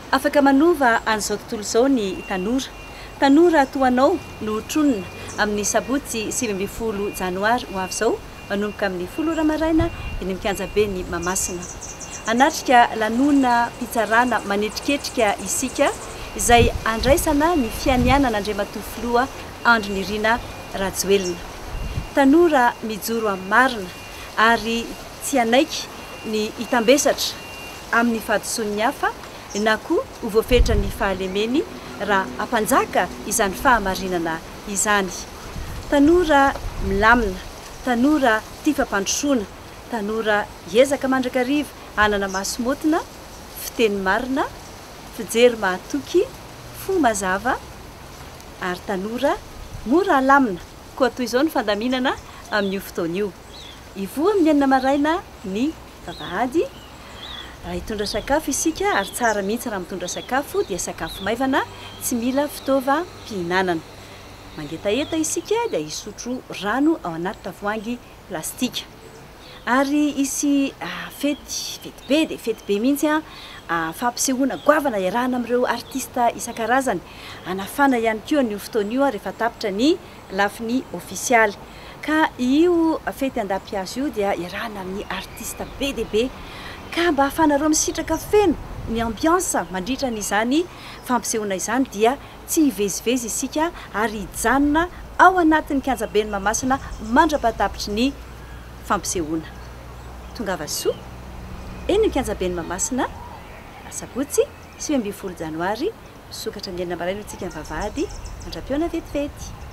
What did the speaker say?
afaka manova an'izao tontolo izao ny tanora toanao no tronina amin'ny sabotsy 20 janoary ho avy izao manomboka amin'ny 10 maraina eny mikanja be ny Mahamasina. Anatrika lanona mpitsarana manetriketrika isika izay andraisana ny fianianana Andriamatoa Filoha Andry Nirina Rajoelina. Tanora mijoro amin'ny marina ary tsy anaiky ny hitambesatra amin'ny fahadisoan'ny hafa na koa ho voafetra ny fahalemeny raha ampanjaka izany fahamarinana izany. Tanora milamina, tanora tia fampandrosoana, tanora hiezaka mandrakariva, anana masomotina, fiteny marina, fijery mahatoky, fo mazava ary tanora mora alamina. Koa toy izao ny fandaminana amin'io fotoana io. Ivoa amin'ny 9 maraina ny vavahady. Raha hitondra sakafo isika ary tsara mihitsy raha mitondra sakafo dia sakafo maivana, tsy mila fitaovam-pihinanana. Mangetaeta isika dia hisotro rano ao anaty tavoahangy plastika. Ary isy fety be dia fety be mihitsy fampisehoana goavana iarahana amin'ireo artista isan-karazany. Anafana ihany koa ny fotoana io rehefa tapitra ny lafiny ofisialy. Ka io fety andam-piazo io dia iarahana amin'ny artista be dia be ka mba ahafanareo misitraka feno ny ambiance mandritra n'izany fampisehoana izany dia tsy hivezivezy isika ary hijanona ao anatin'ny kianjaben'ny Mahamasina mandra-patapitry ny fampisehoana. Tongava soa eny ny kianjaben'ny Mahamasina sabotsy 20 janoary misokatra ny 9 maraina isika mivavahady mandram-piona vetivety.